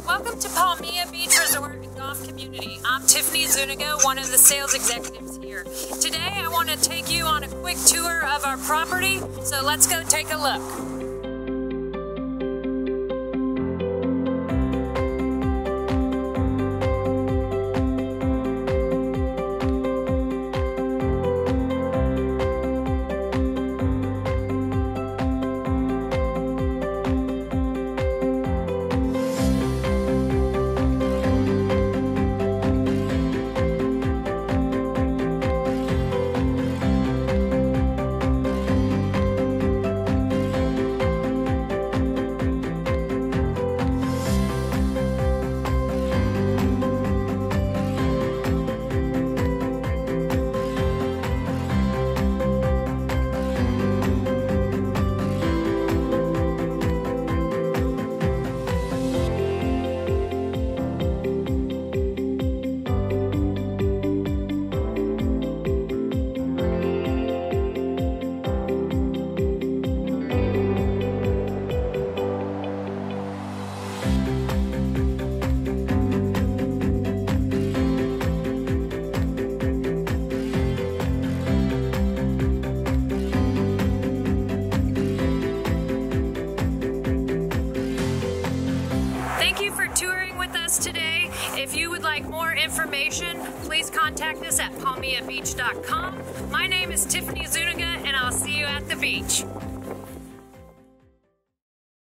Welcome to Palmilla Beach Resort and Golf Community. I'm Tiffany Zuniga, one of the sales executives here. Today I want to take you on a quick tour of our property, so let's go take a look. Touring with us today. If you would like more information, please contact us at palmillabeach.com. My name is Tiffany Zuniga, and I'll see you at the beach.